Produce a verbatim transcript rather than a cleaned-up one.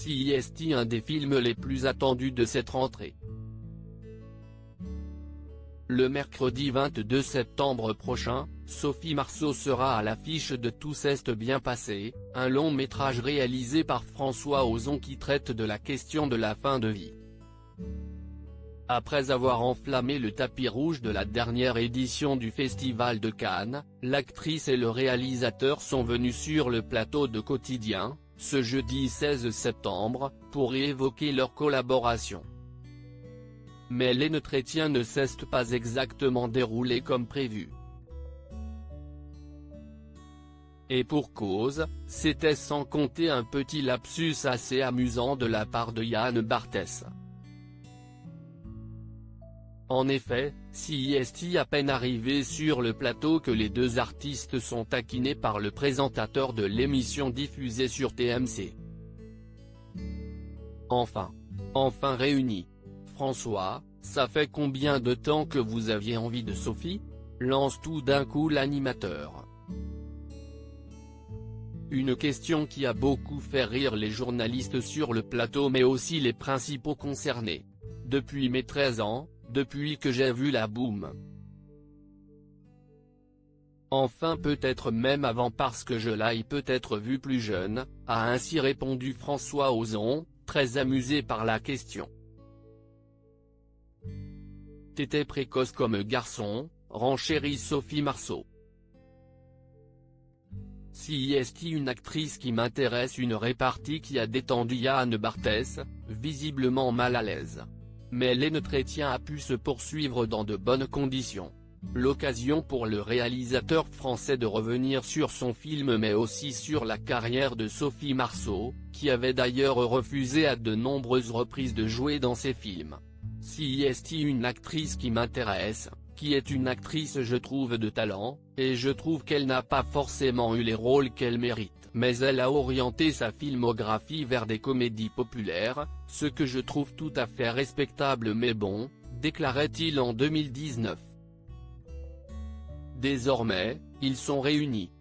C I S T un des films les plus attendus de cette rentrée. Le mercredi vingt-deux septembre prochain, Sophie Marceau sera à l'affiche de Tout s'est bien passé, un long métrage réalisé par François Ozon qui traite de la question de la fin de vie. Après avoir enflammé le tapis rouge de la dernière édition du Festival de Cannes, l'actrice et le réalisateur sont venus sur le plateau de Quotidien, ce jeudi seize septembre, pour y évoquer leur collaboration. Mais l'entretien ne s'est pas exactement déroulé comme prévu. Et pour cause, c'était sans compter un petit lapsus assez amusant de la part de Yann Barthès. En effet, C I S T à peine arrivé sur le plateau que les deux artistes sont taquinés par le présentateur de l'émission diffusée sur T M C. Enfin. Enfin réunis. François, ça fait combien de temps que vous aviez envie de Sophie ? Lance tout d'un coup l'animateur. Une question qui a beaucoup fait rire les journalistes sur le plateau mais aussi les principaux concernés. Depuis mes treize ans, depuis que j'ai vu la boum. Enfin peut-être même avant parce que je l'ai peut-être vu plus jeune, a ainsi répondu François Ozon, très amusé par la question. T'étais précoce comme garçon, renchérit Sophie Marceau. C I S T une actrice qui m'intéresse, une répartie qui a détendu Yann Barthès, visiblement mal à l'aise. Mais l'entretien a pu se poursuivre dans de bonnes conditions. L'occasion pour le réalisateur français de revenir sur son film mais aussi sur la carrière de Sophie Marceau, qui avait d'ailleurs refusé à de nombreuses reprises de jouer dans ses films. C I S T une actrice qui m'intéresse, qui est une actrice je trouve de talent, et je trouve qu'elle n'a pas forcément eu les rôles qu'elle mérite, mais elle a orienté sa filmographie vers des comédies populaires, ce que je trouve tout à fait respectable mais bon, déclarait-il en deux mille dix-neuf. Désormais, ils sont réunis.